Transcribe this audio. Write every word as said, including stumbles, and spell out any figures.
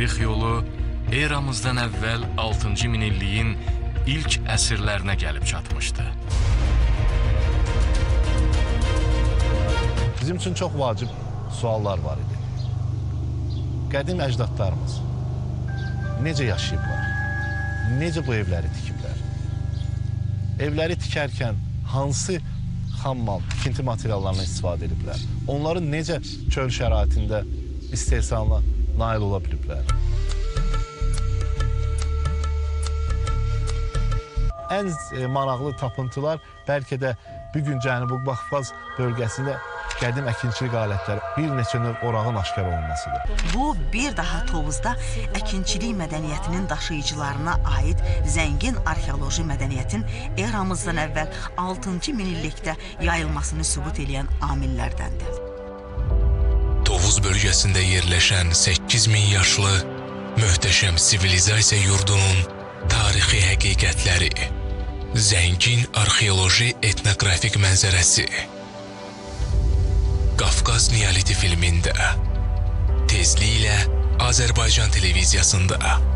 tarix yolu eramızdan əvvəl altıncı minilliyin ilk əsrlərinə gəlib çatmışdı. Bizim üçün çox vacib suallar var idi. Qədim əcdadlarımız necə yaşayıblar? Necə bu evləri tikiblər? Evləri tikərkən hansı xammal, tikinti materiallarından istifadə ediblər? Onları necə çöl şəraitində istehsalına nail ola biliblər? Ən maraqlı tapıntılar bəlkə də bugün Cənubi Qafqaz bölgəsində qədim əkinçilik alətləri, bir neçə növ orağın aşkar olunmasıdır. Bu, bir daha Tovuzda əkinçilik mədəniyyətinin daşıyıcılarına aid zəngin arxeoloji mədəniyyətin eramızdan əvvəl altıncı minillikdə yayılmasını sübut edən amillərdəndir. Tovuz bölgəsində yerləşən səkkiz min yaşlı möhtəşəm sivilizasiya yurdunun tarixi həqiqətləri, zəngin arxeoloji etnografik mənzərəsi, Qafqaz Neolithic filmində, tezliklə Azerbaijan televiziyasında.